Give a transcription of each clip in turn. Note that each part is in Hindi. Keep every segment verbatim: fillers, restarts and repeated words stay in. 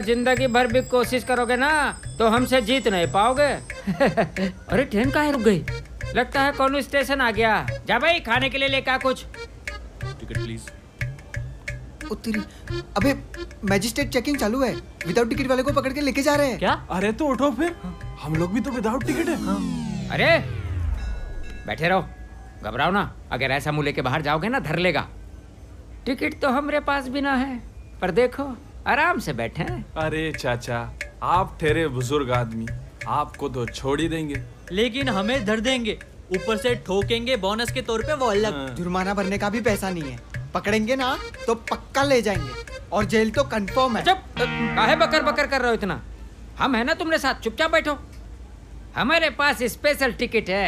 जिंदगी भर भी कोशिश करोगे ना तो हमसे जीत नहीं पाओगे। अरे ट्रेन काहे रुक गई? लगता है कौन स्टेशन आ गया। जा भाई खाने के लिए लेकर कुछ। Ticket please. उत्तरी, अबे मैजिस्ट्रेट चेकिंग चालू है, विदाउट टिकट वाले को पकड़ के लेके जा रहे हैं। क्या? अरे तो उठो फिर, हम लोग भी तो विदाउट टिकट है। हाँ। अरे बैठे रहो, घबराओ ना। अगर ऐसा मुंह लेके बाहर जाओगे ना धर लेगा। टिकट तो हमारे पास भी ना है, पर देखो आराम से बैठे हैं। अरे चाचा, आप ठहरे बुजुर्ग आदमी, आपको तो छोड़ ही देंगे। लेकिन हमें धर देंगे, ऊपर से ठोकेंगे बोनस के तौर पे वो अलग। जुर्माना भरने का भी पैसा नहीं है, पकड़ेंगे ना तो पक्का ले जाएंगे और जेल तो कंफर्म है। चुप, काहे बकर बकर कर रहे हो इतना? हम है ना तुम्हारे साथ, चुपचाप बैठो। हमारे पास स्पेशल टिकट है।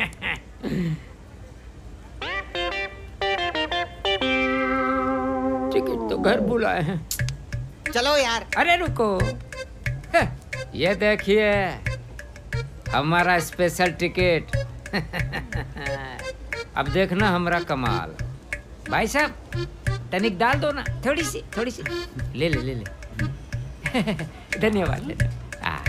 टिकट तो घर बुलाए हैं। चलो यार। अरे रुको, ये देखिए हमारा स्पेशल टिकट। अब देखना हमारा कमाल। भाई साहब तनिक डाल दो ना, थोड़ी सी थोड़ी सी। ले ले ले ले। धन्यवाद। ले ले।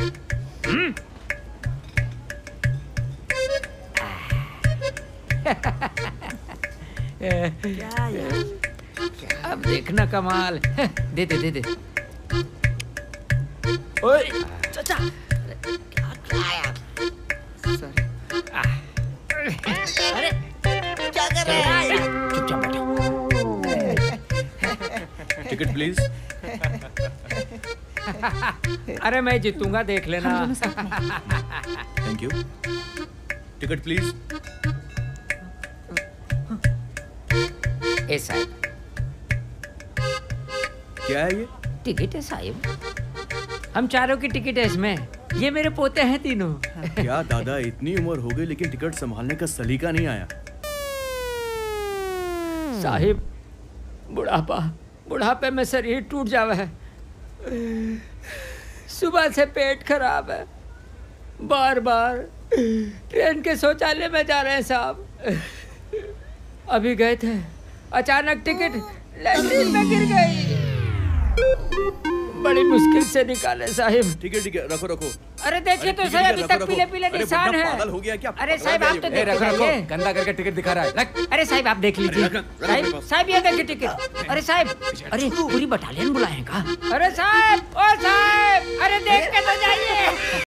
क्या यार? अब देखना कमाल। दे दे दे दे। ओए चाचा क्या क्या यार? सॉरी। अरे क्या कर रहे हैं? चुपचाप बैठो। Ticket please. अरे मैं जीतूंगा, देख लेना। Thank you. Ticket please. ए साहब, क्या है ये? टिकट है साहब, हम चारों की टिकट है इसमें। ये मेरे पोते हैं तीनों। क्या दादा, इतनी उम्र हो गई लेकिन टिकट संभालने का सलीका नहीं आया। साहिब बुढ़ापा, बुढ़ापे में शरीर टूट जावा है। सुबह से पेट खराब है, बार बार ट्रेन के शौचालय में जा रहे हैं साहब। अभी गए थे, अचानक टिकट लैट्रिन में गिर गई। बड़ी मुश्किल से निकाले साहिब। ठीक है ठीक है, रखो रखो। अरे देखिए तो सही, अभी तक पीले पीले निशान है। पागल हो गया क्या? अरे साहिब आप तो देख लीजिए, गंदा करके टिकट दिखा रहा है। अरे साहिब आप देख लीजिए। साहिब साहिब ये देखिए टिकट। अरे साहिब, अरे पूरी बटालियन बुलाए का। अरे साहिब, ओ साहिब, अरे देख के तो जाइए।